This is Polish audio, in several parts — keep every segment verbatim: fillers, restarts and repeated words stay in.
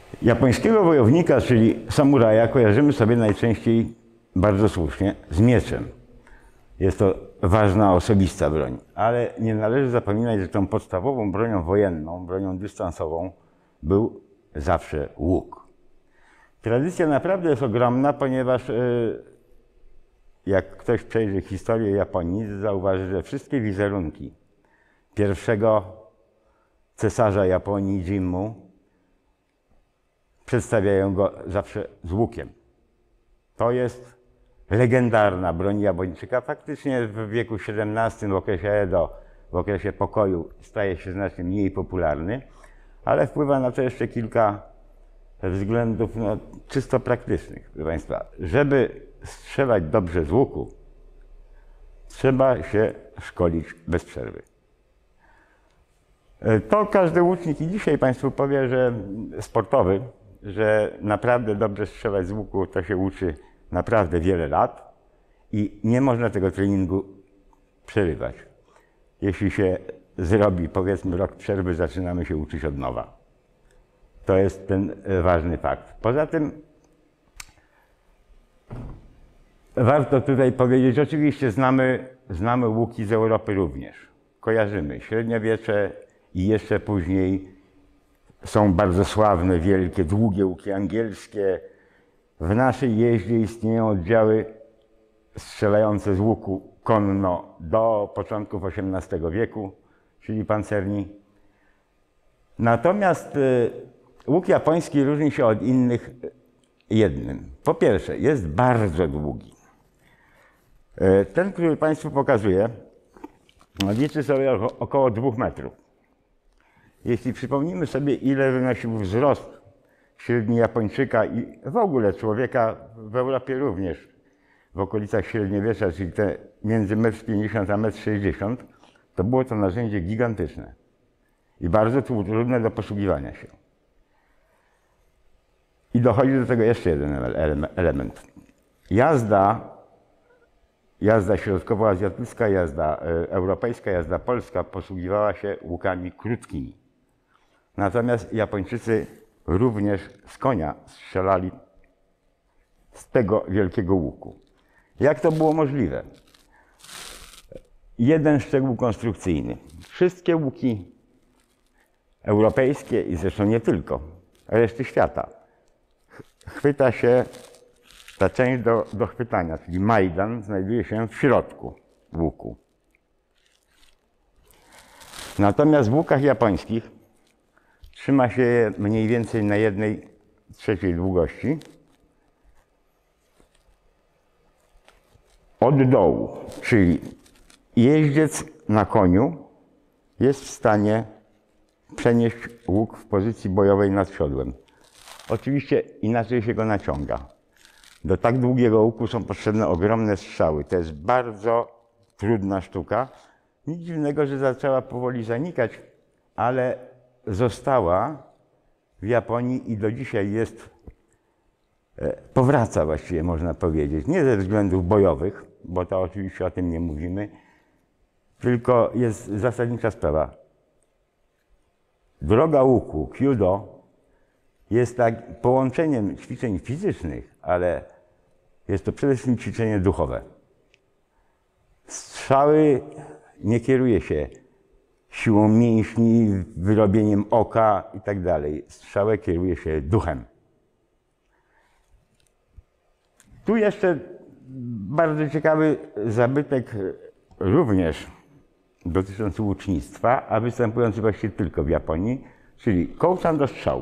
Japońskiego wojownika, czyli samuraja, kojarzymy sobie najczęściej, bardzo słusznie, z mieczem. Jest to ważna, osobista broń, ale nie należy zapominać, że tą podstawową bronią wojenną, bronią dystansową był zawsze łuk. Tradycja naprawdę jest ogromna, ponieważ jak ktoś przejrzy historię Japonii, zauważy, że wszystkie wizerunki pierwszego cesarza Japonii, Jimmu, przedstawiają go zawsze z łukiem. To jest legendarna broń Japończyka. Faktycznie w wieku siedemnastym, w okresie Edo, w okresie pokoju staje się znacznie mniej popularny, ale wpływa na to jeszcze kilka względów no, czysto praktycznych. Proszę Państwa, żeby strzelać dobrze z łuku, trzeba się szkolić bez przerwy. To każdy łucznik i dzisiaj Państwu powie, że sportowy, że naprawdę dobrze strzelać z łuku to się uczy naprawdę wiele lat i nie można tego treningu przerywać. Jeśli się zrobi, powiedzmy, rok przerwy, zaczynamy się uczyć od nowa. To jest ten ważny fakt. Poza tym warto tutaj powiedzieć, oczywiście znamy, znamy łuki z Europy również. Kojarzymy średniowiecze i jeszcze później są bardzo sławne, wielkie, długie łuki angielskie. W naszej jeździe istnieją oddziały strzelające z łuku konno do początków osiemnastego wieku, czyli pancerni. Natomiast łuk japoński różni się od innych jednym. Po pierwsze, jest bardzo długi. Ten, który Państwu pokazuję, liczy sobie około dwóch metrów. Jeśli przypomnimy sobie, ile wynosił wzrost średni Japończyka i w ogóle człowieka w Europie również, w okolicach średniowiecza, czyli te między metr pięćdziesiąt a metr sześćdziesiąt, to było to narzędzie gigantyczne i bardzo trudne do posługiwania się. I dochodzi do tego jeszcze jeden element. Jazda, jazda środkowoazjatycka, jazda europejska, jazda polska posługiwała się łukami krótkimi. Natomiast Japończycy również z konia strzelali z tego wielkiego łuku. Jak to było możliwe? Jeden szczegół konstrukcyjny. Wszystkie łuki europejskie i zresztą nie tylko, reszty świata, chwyta się, ta część do, do chwytania, czyli majdan, znajduje się w środku łuku. Natomiast w łukach japońskich trzyma się je mniej więcej na jednej trzeciej długości od dołu, czyli jeździec na koniu jest w stanie przenieść łuk w pozycji bojowej nad siodłem. Oczywiście inaczej się go naciąga. Do tak długiego łuku są potrzebne ogromne strzały. To jest bardzo trudna sztuka. Nic dziwnego, że zaczęła powoli zanikać, ale została w Japonii i do dzisiaj jest, powraca właściwie można powiedzieć, nie ze względów bojowych, bo to oczywiście o tym nie mówimy, tylko jest zasadnicza sprawa. Droga łuku, kyudo, jest tak połączeniem ćwiczeń fizycznych, ale jest to przede wszystkim ćwiczenie duchowe. Strzały nie kieruje się siłą mięśni, wyrobieniem oka i tak dalej. Strzałę kieruje się duchem. Tu jeszcze bardzo ciekawy zabytek również dotyczący łucznictwa, a występujący właściwie tylko w Japonii, czyli kołczan do strzału.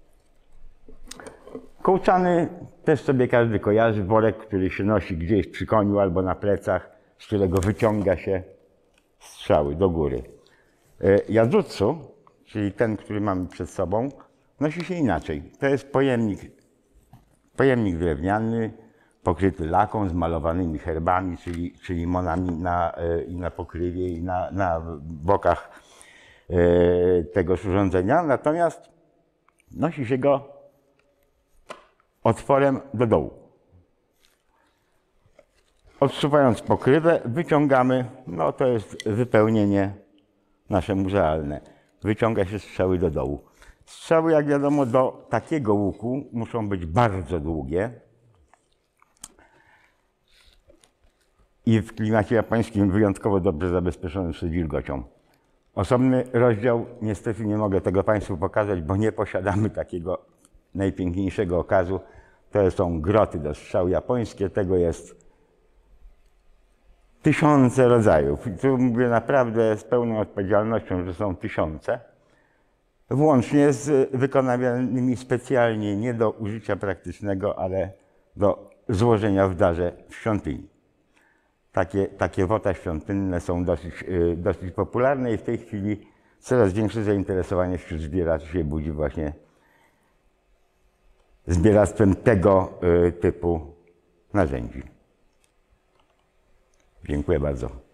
Kołczany też sobie każdy kojarzy, worek, który się nosi gdzieś przy koniu albo na plecach, z którego wyciąga się strzały do góry. Jadzutsu, czyli ten, który mamy przed sobą, nosi się inaczej. To jest pojemnik, pojemnik drewniany, pokryty laką z malowanymi herbami, czyli, czyli monami na, i na pokrywie, i na, na bokach tegoż urządzenia. Natomiast nosi się go otworem do dołu. Odsuwając pokrywę, wyciągamy, no to jest wypełnienie nasze muzealne. Wyciąga się strzały do dołu. Strzały, jak wiadomo, do takiego łuku muszą być bardzo długie. I w klimacie japońskim wyjątkowo dobrze zabezpieczone przed wilgocią. Osobny rozdział, niestety nie mogę tego Państwu pokazać, bo nie posiadamy takiego najpiękniejszego okazu. To są groty do strzał japońskie, tego jest tysiące rodzajów. I tu mówię naprawdę z pełną odpowiedzialnością, że są tysiące. Włącznie z wykonanymi specjalnie nie do użycia praktycznego, ale do złożenia w darze w świątyni. Takie, takie wota świątynne są dosyć, dosyć popularne i w tej chwili coraz większe zainteresowanie wśród zbieraczy się budzi właśnie zbieractwem tego typu narzędzi. Dziękuję bardzo.